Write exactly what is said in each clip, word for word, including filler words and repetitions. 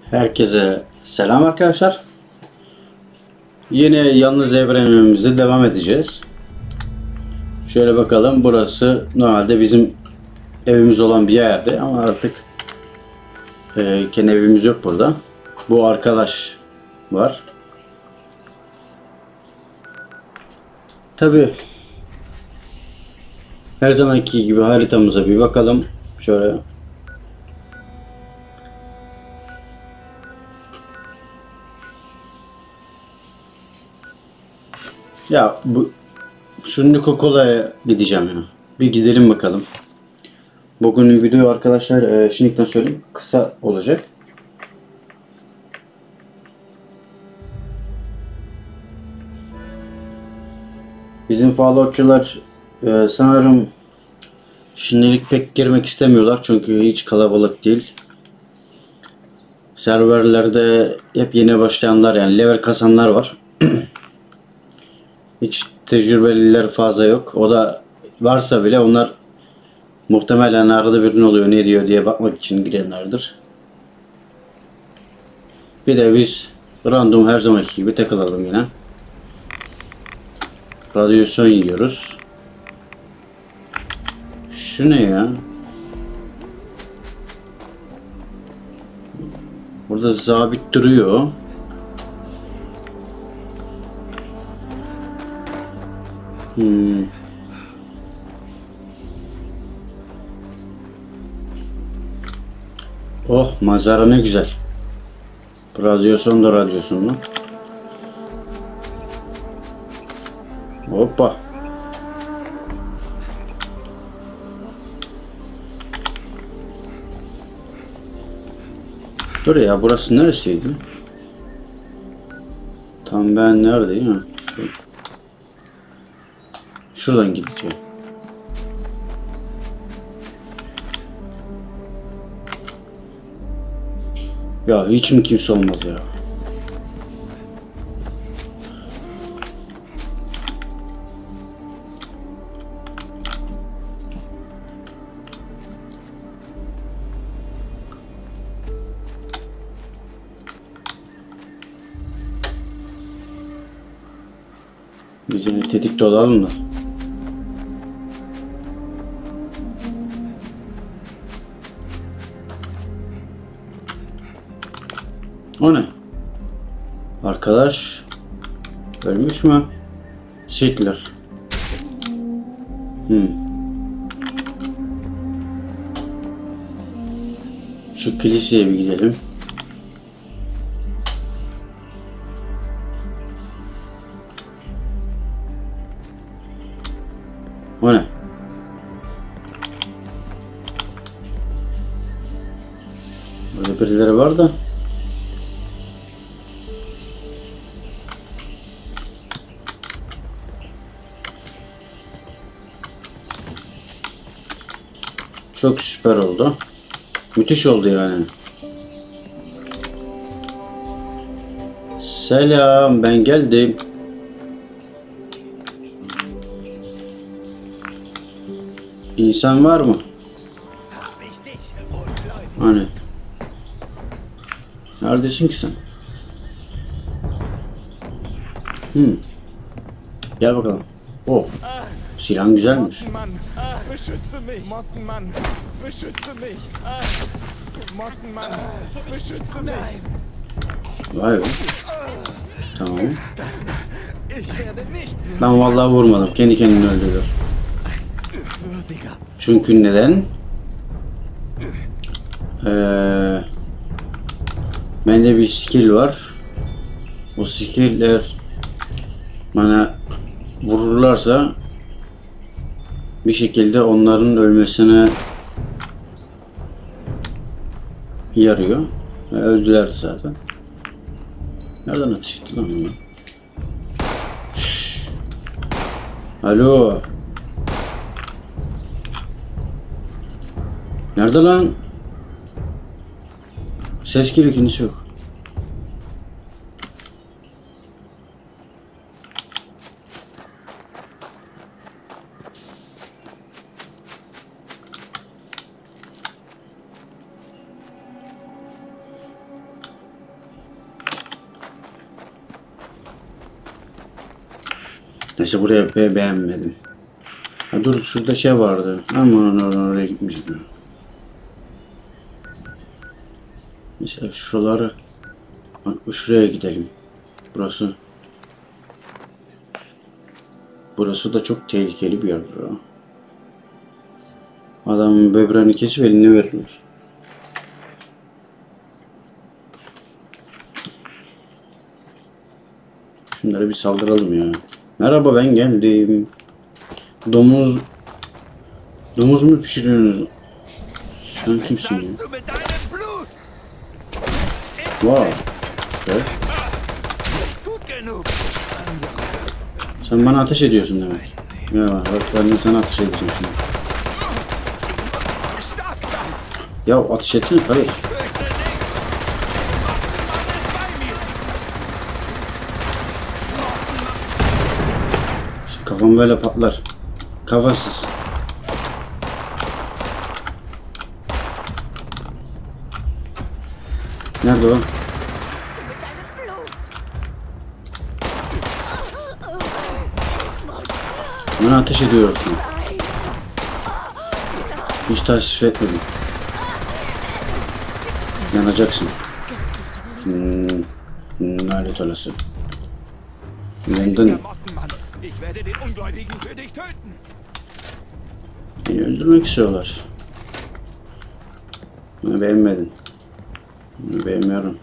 Herkese selam arkadaşlar. Yine yalnız evrenimize devam edeceğiz. Şöyle bakalım, burası normalde bizim evimiz olan bir yerdi ama artık e, kendi evimiz yok burada. Bu arkadaş var. Tabi her zamanki gibi haritamıza bir bakalım. Şöyle. Ya bu şu Nuka-Cola'ya gideceğim ya. Bir gidelim bakalım. Bugünün video arkadaşlar e, şimdiden söyleyeyim, kısa olacak. Bizim Fallout'cular e, sanırım şimdilik pek girmek istemiyorlar çünkü hiç kalabalık değil. Serverlerde hep yeni başlayanlar, yani level kasanlar var. Hiç tecrübeliler fazla yok. O da varsa bile onlar muhtemelen arada bir ne oluyor ne diyor diye bakmak için girenlerdir. Bir de biz random her zamanki gibi takılalım yine. Radyasyon yiyoruz. Şu ne ya? Burada zabit duruyor. Hmm. Oh, manzara ne güzel. Radyasyon da radyasyonlu. Hoppa. Dur ya, burası neresiydi? Tam ben neredeyim ha? Şu. Şuradan gideceğim. Ya hiç mi kimse olmaz ya? Biz yine tetikte olalım da. O ne? Arkadaş ölmüş mü? Hitler. Hmm. Şu kiliseye bir gidelim. O ne? Burada birileri var da. Çok süper oldu. Müthiş oldu yani. Selam, ben geldim. İnsan var mı? Hani? Neredesin ki sen? Hmm. Gel bakalım. Oh. Silahın güzelmiş. Beschütze mich! Mottenmann, beschütze mich! Mottenmann, beschütze mich! Vay be. Tamam. Ich werde nicht. Ben vallahi vurmadım. Kendi kendini öldürdü. Çünkü neden? Ee, bende bir skill var. O skiller bana vururlarsa bir şekilde onların ölmesine yarıyor. Ve öldüler zaten. Nereden ateş etti lan onu? Şşş. Alo. Nerede lan? Ses geliyor, kendisi yok. Neyse buraya be beğenmedim. Ha, dur şurada şey vardı. Aman oradan oraya gitmeyeceğim. Mesela şuraları bak, şuraya gidelim. Burası Burası da çok tehlikeli bir yer. Adamın böbreğini kesip eline verirler. Şunlara bir saldıralım ya. Merhaba, ben geldim. Domuz Domuz mu pişiriyorsunuz? Sen kimsin ya? Du mit deinem Blut! Wow. Evet. Gut genug! Sen bana ateş ediyorsun demek. Ya bak, ben de sana ateş edeceğim şimdi. Stark sein! Ya ateş etsene, hayır. Fürchte nicht! İşte kafam böyle patlar. Kafasız. Nerede o? Bana ateş ediyorsun. Hiç tasvip etmedim. Yanacaksın. Hmm, lanet olası. Yandın. Der Mottenmann! Ich werde den Ungläubigen für dich töten! Beni öldürmek istiyorlar. Bunu beğenmedin. Bunu beğenmiyorum.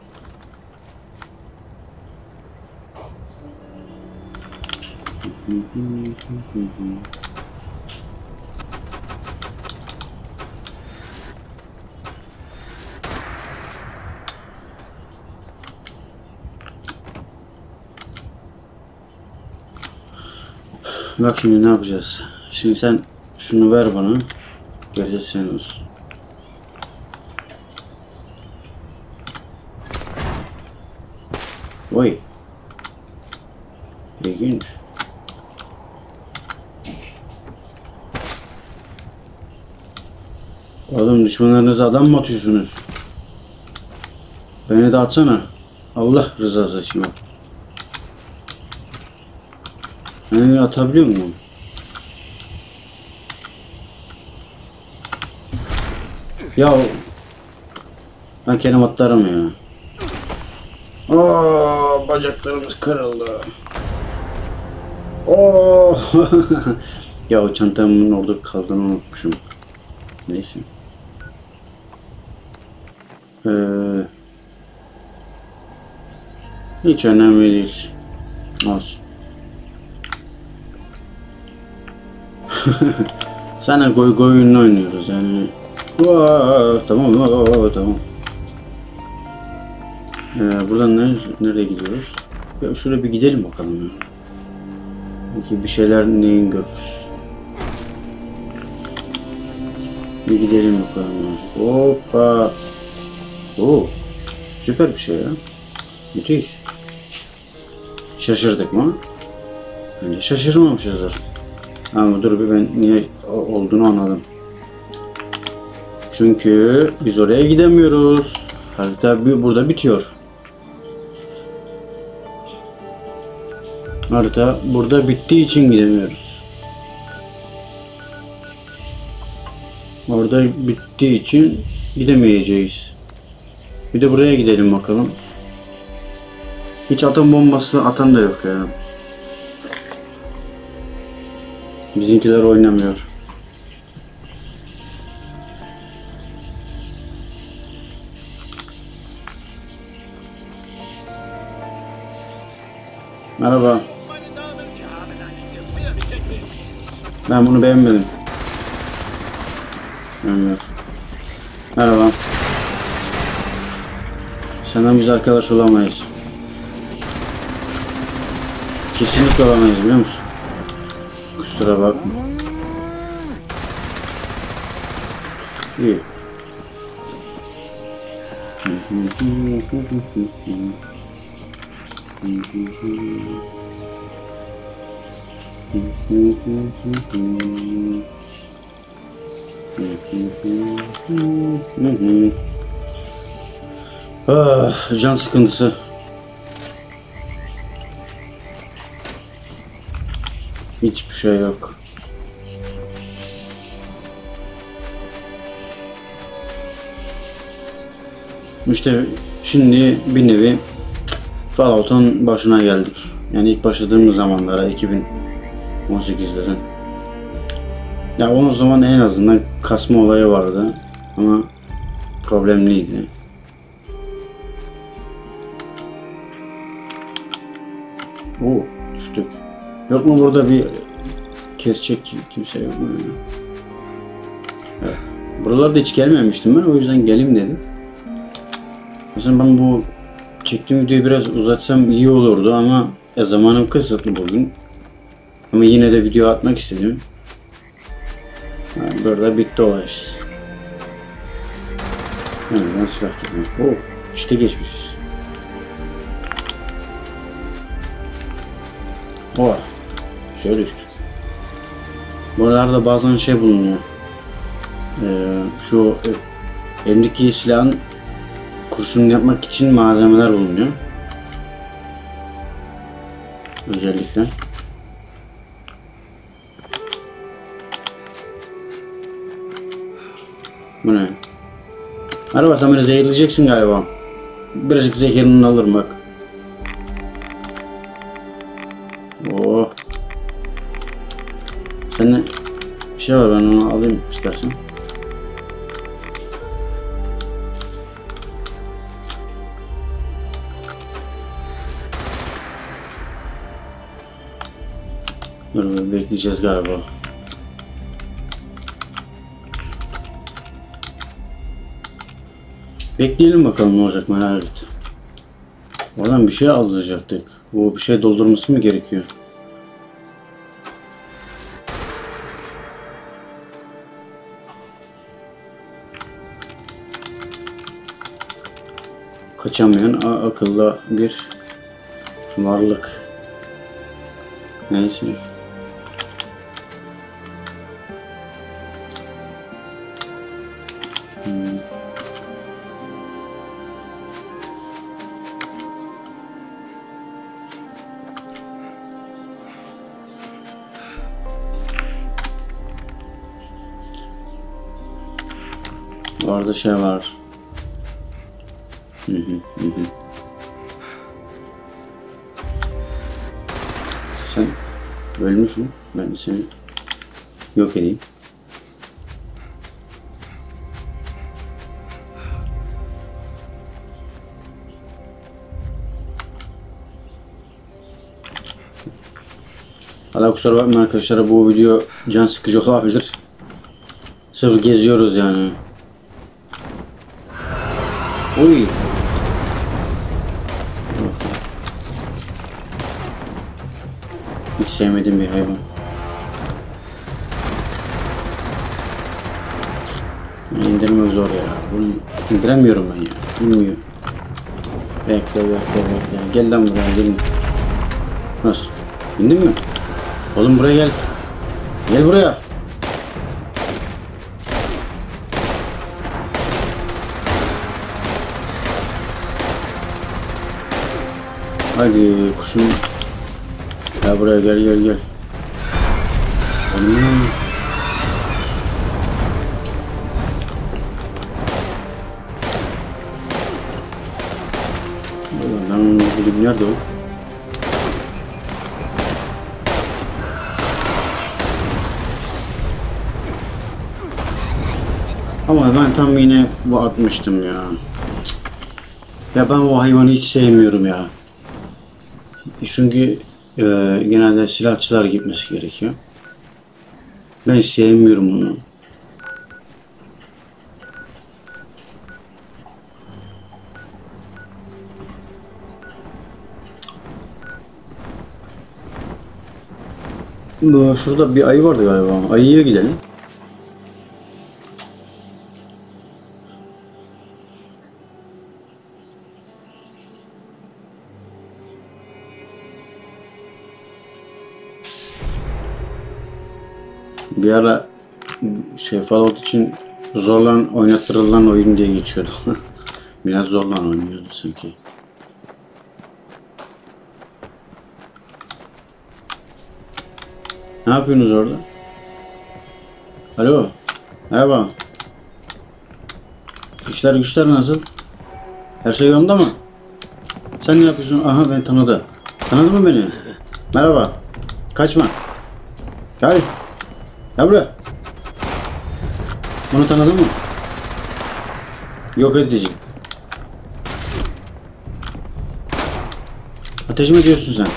Bak şimdi ne yapacağız? Şimdi sen şunu ver bana. Gerisi senin olsun. Oy. İlginç. Oğlum, düşmanlarınıza adam mı atıyorsunuz? Beni de atsana. Allah rızası için bak. Beni atabiliyor muyum? Ya ben kendim atlarım ya. Aa, bacaklarımız kırıldı. Oo. Ya o çantamın orada kaldığını unutmuşum. Neyse. Ee, hiç önemli değil. Olsun. Sana goy goy oyununu oynuyoruz yani. Aa, tamam aa, tamam. Ee, buradan ne, nereye gidiyoruz? Ya şuraya bir gidelim bakalım ya. Belki bir şeyler neyin görürüz. Bir gidelim bakalım. Hoppa. Oo, süper bir şey ya. Müthiş. Şaşırdık mı? Bence şaşırmamışızdır. Ama dur bir, ben niye olduğunu anladım. Çünkü biz oraya gidemiyoruz. Harita burada bitiyor. Harita burada bittiği için gidemiyoruz. Orada bittiği için gidemeyeceğiz. Bir de buraya gidelim bakalım. Hiç atom bombası atan da yok ya. Bizimkiler oynamıyor. Merhaba. Ben bunu beğenmedim. Beğenmiyor. Merhaba. Senden biz arkadaş olamayız. Kesinlikle olamayız, biliyor musun? Kusura bakma. İyi. Ah, can sıkıntısı. Hiçbir şey yok. İşte şimdi bir nevi Fallout'un başına geldik. Yani ilk başladığımız zamanlara, iki bin on sekizlerin. Ya o zaman en azından kasma olayı vardı ama problemliydi. Oo, düştük. Yok mu burada bir kesecek kimse yok mu? Evet. Buralarda hiç gelmemiştim ben, o yüzden geleyim dedim. Mesela ben bu çektiğim videoyu biraz uzatsam iyi olurdu ama ya zamanım kısıtlı bugün. Ama yine de video atmak istedim. Yani burada bitti olay işte. Hemen silah gitmiyor. Oh, işte geçmişiz. Oh, şöyle düştük. Buralarda bazen şey bulunuyor. Ee, şu elimdeki silahın kurşun yapmak için malzemeler bulunuyor. Özellikle. Bu ne? Araba sen beni zehirleyeceksin galiba. Birazcık zehirini alırım bak. Oo. Seninle bir şey var, ben onu alayım istersen. Dur, bekleyeceğiz galiba. Bekleyelim bakalım ne olacak, merak et. Oradan bir şey alacaktık. Bu bir şey doldurması mı gerekiyor? Kaçamayan akıllı bir varlık. Neyse. Hmm. Orada şey var. Hı hı hı. Sen ölmüşsün. Ben de seni yok edeyim. Allah kusura bakmayın arkadaşlar, bu video can sıkıcı olabilir. Sırf geziyoruz yani. Uy. Hiç sevmediğim bir hayvan. İndirmek zor ya. Bunu indiremiyorum ben ya. Bilmiyorum. Bekle bekle bekle. Gel lan buraya, gelin. Nasıl? İndin mi? Oğlum buraya gel. Gel buraya. Hadi kuşum. Gel buraya, gel gel gel. Hmm. Lan bu nerede o? Ama ben tam yine bu atmıştım ya. Ya ben o hayvanı hiç sevmiyorum ya. Çünkü e, genelde silahçılar gitmesi gerekiyor. Ben sevmiyorum onu. Şurada bir ayı vardı galiba. Ayıya gidelim. Bir ara şey Fallout için zorlan oynattırılan oyun diye geçiyordu. Biraz zorlan oynuyordu sanki. Ne yapıyorsunuz orada? Alo. Merhaba. İşler güçler nasıl? Her şey yolunda mı? Sen ne yapıyorsun? Aha, ben tanıdı. Tanıdı mı beni? Merhaba. Kaçma. Gel. Gel buraya. Bunu tanıdın mı? Yok edici. Ateş mi ediyorsun sen?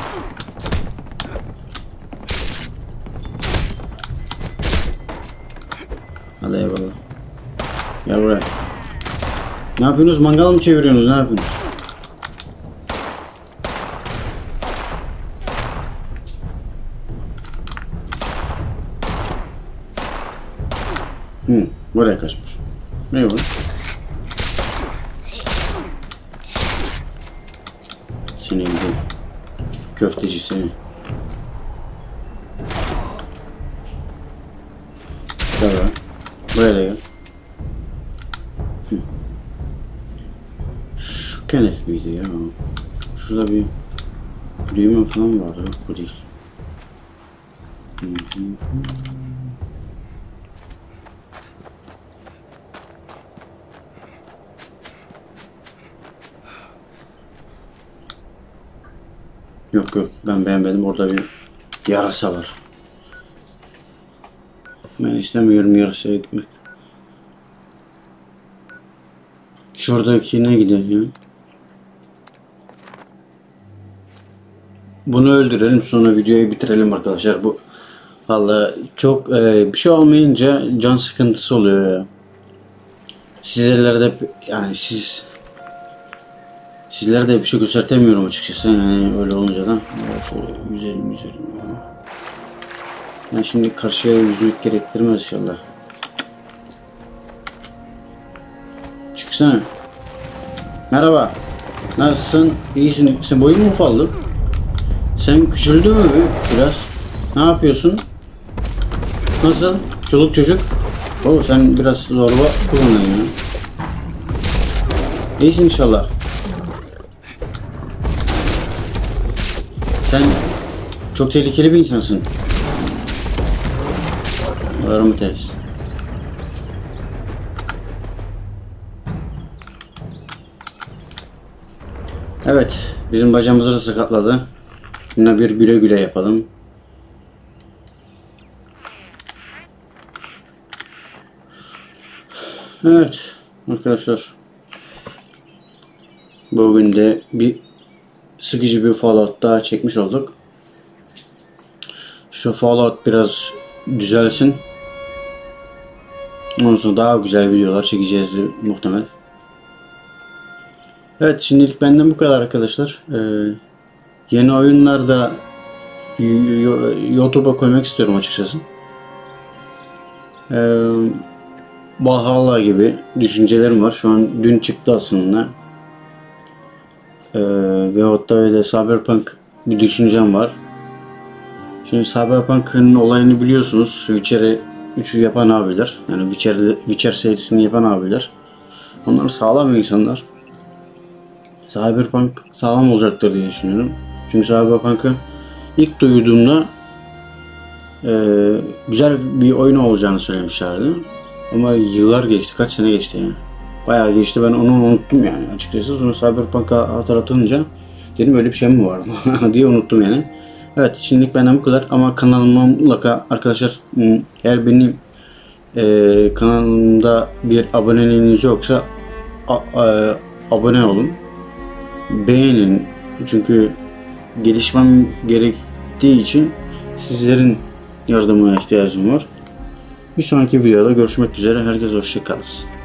Hadi eyvallah. Gel buraya. Ne yapıyorsunuz? Mangal mı çeviriyorsunuz? Ne yapıyorsunuz? Hı, buraya kaçmış. Ne bu? Seni gidi. Köfteci seni. Gel buraya. Buraya da gel. Hı. Şu kenef miydi ya? Şurada bir düğme falan vardı. Yok, bu değil. Hı hı. Yok yok, ben beğenmedim, orada bir yarasa var. Ben istemiyorum yarasaya gitmek. Şuradakine gidelim. Bunu öldürelim, sonra videoyu bitirelim arkadaşlar. Bu vallahi çok e, bir şey olmayınca can sıkıntısı oluyor ya. Sizlerde yani siz Sizlere de bir şey gösteremiyorum açıkçası, yani öyle olunca da. Şöyle yüzelim yüzelim. Ben şimdi karşıya yüzmek gerektirmez inşallah. Çıksana. Merhaba. Nasılsın? İyisin. Sen boyun mu ufaldı? Sen küçüldün mü biraz? Ne yapıyorsun? Nasıl? Çoluk çocuk? Oo, sen biraz zorba kullanıyorsun ya. İyisin inşallah. Sen çok tehlikeli bir insansın. Var mı ters? Evet, bizim bacağımızı da sakatladı. Buna bir güle güle yapalım. Evet arkadaşlar, bugün de bir sıkıcı bir Fallout daha çekmiş olduk. Şu Fallout biraz düzelsin. Ondan sonra daha güzel videolar çekeceğiz muhtemel. Evet, şimdilik benden bu kadar arkadaşlar. Ee, yeni oyunlar da YouTube'a koymak istiyorum açıkçası. Ee, Valhalla gibi düşüncelerim var. Şu an dün çıktı aslında. Ee, veyahut da öyle Cyberpunk bir düşüncem var. Şimdi Cyberpunk'ın olayını biliyorsunuz. Witcher'ı üçü yapan abiler. Yani Witcher, Witcher serisini yapan abiler. Onlar sağlam insanlar. Cyberpunk sağlam olacaktır diye düşünüyorum. Çünkü Cyberpunk'ı ilk duyduğumda e, güzel bir oyun olacağını söylemişlerdi. Ama yıllar geçti. Kaç sene geçti yani. Bayağı geçti. Ben onu unuttum yani açıkçası. Sonra Cyberpunk'a hatırlatınca dedim öyle bir şey mi var diye unuttum yani. Evet, şimdilik benden bu kadar. Ama kanalıma mutlaka arkadaşlar, eğer benim e, kanalımda bir aboneliğiniz yoksa a, a, abone olun. Beğenin. Çünkü gelişmem gerektiği için sizlerin yardımına ihtiyacım var. Bir sonraki videoda görüşmek üzere. Herkes hoşça kalsın.